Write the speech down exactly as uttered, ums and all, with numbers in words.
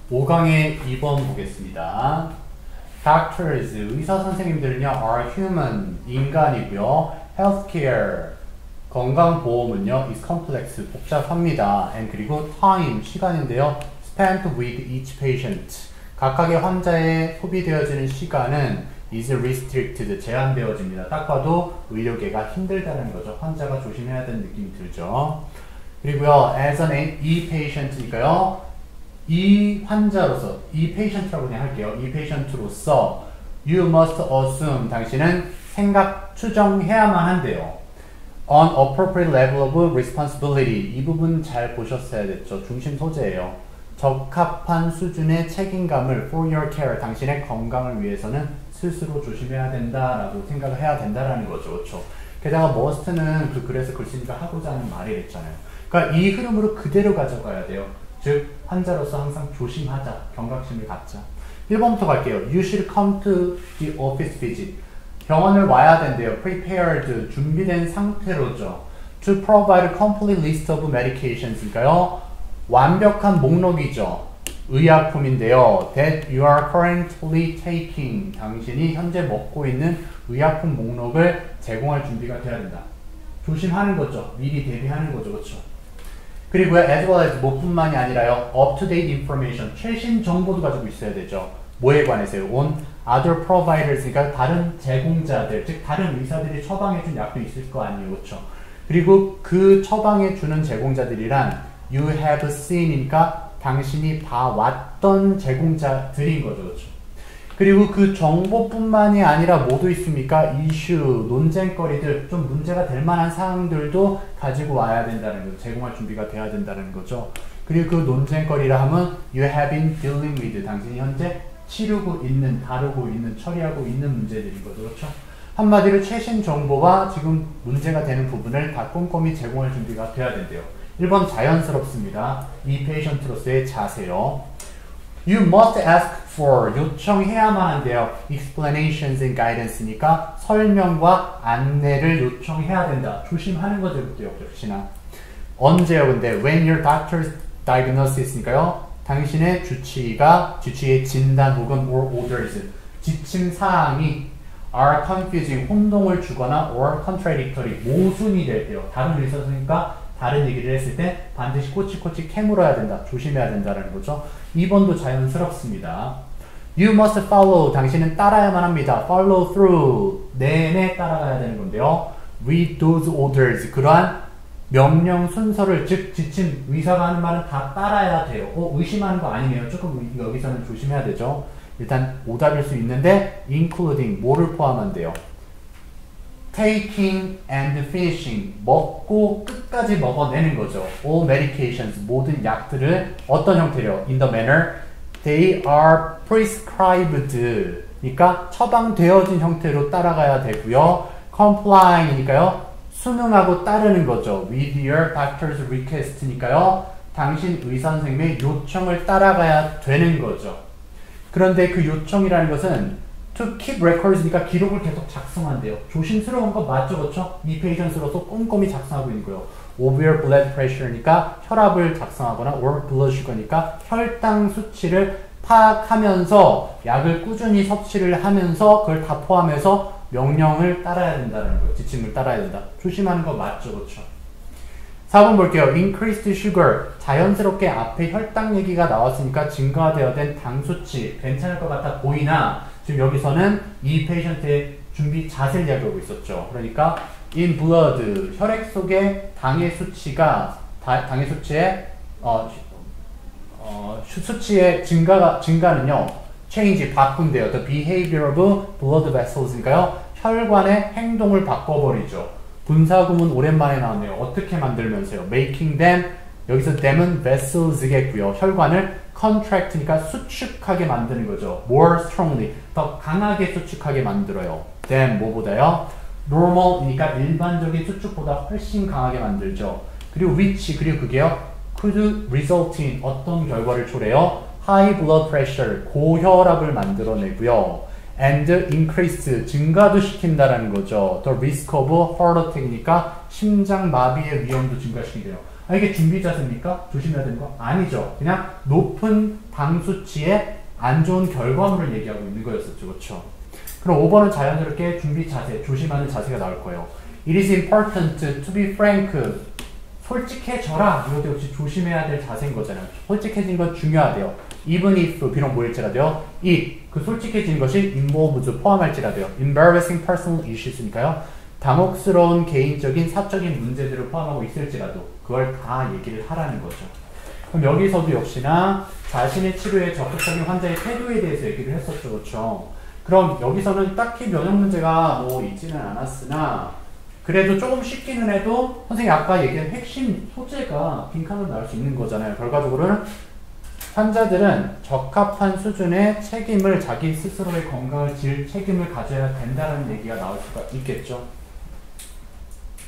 오 강의 이 번 보겠습니다. Doctors, 의사 선생님들은요, are human, 인간이고요. Healthcare, 건강보험은요, is complex, 복잡합니다. And 그리고 time, 시간인데요. Spent with each patient, 각각의 환자에 소비되어지는 시간은 is restricted, 제한되어집니다. 딱 봐도 의료계가 힘들다는 거죠. 환자가 조심해야 되는 느낌이 들죠. 그리고요, as an e-patient니까요. 이 환자로서, 이 patient라고 그냥 할게요. 이 patient로서 you must assume, 당신은 생각, 추정해야만 한대요. On appropriate level of responsibility, 이 부분 잘 보셨어야 됐죠. 중심 소재예요. 적합한 수준의 책임감을 for your care, 당신의 건강을 위해서는 스스로 조심해야 된다라고 생각을 해야 된다라는 거죠. 그렇죠? 게다가 must는 그 글에서 글쓰니까 하고자 하는 말이랬잖아요. 그러니까 이 흐름으로 그대로 가져가야 돼요. 즉 환자로서 항상 조심하자, 경각심을 갖자. 일 번부터 갈게요. You should come to the office visit. 병원을 와야 된대요. Prepared, 준비된 상태로죠. To provide a complete list of medications. 완벽한 목록이죠. 의약품인데요. That you are currently taking. 당신이 현재 먹고 있는 의약품 목록을 제공할 준비가 돼야 된다. 조심하는 거죠. 미리 대비하는 거죠. 그렇죠? 그리고요, as well as 뭐뿐만이 아니라요, up-to-date information, 최신 정보도 가지고 있어야 되죠. 뭐에 관해서요? on other providers, 그러니까 다른 제공자들, 즉 다른 의사들이 처방해준 약도 있을 거 아니에요, 그렇죠? 그리고 그 처방해주는 제공자들이란 you have seen이니까 당신이 봐왔던 제공자들인 거죠, 그렇죠? 그리고 그 정보뿐만이 아니라 뭐도 있습니까? 이슈, 논쟁거리들, 좀 문제가 될 만한 사항들도 가지고 와야 된다는 거죠. 제공할 준비가 돼야 된다는 거죠. 그리고 그 논쟁거리라 하면 you have been dealing with, 당신이 현재 치르고 있는, 다루고 있는, 처리하고 있는 문제들인 거죠. 그렇죠? 한마디로 최신 정보와 지금 문제가 되는 부분을 다 꼼꼼히 제공할 준비가 돼야 된대요. 일 번 자연스럽습니다. 이 페이션트로서의 자세요. You must ask for, 요청해야만 한대요. explanations and guidance니까 설명과 안내를 요청해야 된다. 조심하는 거죠, 그때요, 역시나. 언제요, 근데? When your doctor's diagnosis니까요. 당신의 주치의가, 주치의의 진단 혹은 or orders, 지침 사항이 are confusing, 혼동을 주거나 or contradictory, 모순이 될 때요. 다른 의사 선생님과 다른 얘기를 했을 때 반드시 꼬치꼬치 캐물어야 된다. 조심해야 된다는 거죠. 이 번도 자연스럽습니다. You must follow. 당신은 따라야만 합니다. Follow through. 내내 따라가야 되는 건데요. Read those orders. 그러한 명령 순서를, 즉 지침, 의사가 하는 말은 다 따라야 돼요. 어, 의심하는 거 아니네요. 조금 여기서는 조심해야 되죠. 일단 오답일 수 있는데 including, 뭐를 포함한대요? taking and finishing, 먹고 끝까지 먹어내는 거죠. All medications, 모든 약들을 어떤 형태로? In the manner they are prescribed, 그러니까 처방되어진 형태로 따라가야 되고요. comply니까요, 순응하고 따르는 거죠. With your doctor's request니까요, 당신 의사 선생님의 요청을 따라가야 되는 거죠. 그런데 그 요청이라는 것은 to keep records니까 기록을 계속 작성한대요. 조심스러운 거 맞죠, 그렇죠? 이 페이션트로서 꼼꼼히 작성하고 있는 거예요. of your blood pressure니까 혈압을 작성하거나 or blood sugar니까 혈당 수치를 파악하면서 약을 꾸준히 섭취를 하면서 그걸 다 포함해서 명령을 따라야 된다는 거예요. 지침을 따라야 된다. 조심하는 거 맞죠, 그렇죠? 사 번 볼게요. increased sugar, 자연스럽게 앞에 혈당 얘기가 나왔으니까 증가되어 된 당 수치 괜찮을 것 같아 보이나 지금 여기서는 이 페이션트의 준비 자세를 이야기하고 있었죠. 그러니까 in blood, 혈액 속에 당의 수치가 다, 당의 수치의 어, 어, 수치의 증가가 증가는요, change, 바꾼대요. The behavior of blood vessels니까요, 혈관의 행동을 바꿔버리죠. 분사구문 오랜만에 나왔네요. 어떻게 만들면서요? making them, 여기서 them은 vessels겠고요. 혈관을 contract니까 수축하게 만드는 거죠. more strongly, 더 강하게 수축하게 만들어요. them, 뭐보다요? normal이니까 일반적인 수축보다 훨씬 강하게 만들죠. 그리고 which, 그리고 그게요, could result in, 어떤 결과를 초래요? high blood pressure, 고혈압을 만들어내고요. and increase, 증가도 시킨다라는 거죠. the risk of heart attack니까 심장 마비의 위험도 증가시킨대요. 아, 이게 준비 자세입니까? 조심해야 되는 거? 아니죠. 그냥 높은 당 수치의 안 좋은 결과물을 얘기하고 있는 거였었죠. 그렇죠? 그럼 오 번은 자연스럽게 준비 자세, 조심하는 자세가 나올 거예요. It is important to be frank. 솔직해져라. 이것도 역시 조심해야 될 자세인 거잖아요. 솔직해지는 건 중요하대요. Even if, 비록 뭐일지라도요. it, 그 솔직해지는 것이 involves, 포함할지라도요. embarrassing personal issues니까요. 당혹스러운 개인적인 사적인 문제들을 포함하고 있을지라도 그걸 다 얘기를 하라는 거죠. 그럼 여기서도 역시나 자신의 치료에 적극적인 환자의 태도에 대해서 얘기를 했었죠. 그렇죠? 그럼 여기서는 딱히 면역 문제가 뭐 있지는 않았으나 그래도 조금 쉽기는 해도 선생님이 아까 얘기한 핵심 소재가 빈칸으로 나올 수 있는 거잖아요. 결과적으로는 환자들은 적합한 수준의 책임을 자기 스스로의 건강을 질 책임을 가져야 된다는 얘기가 나올 수가 있겠죠.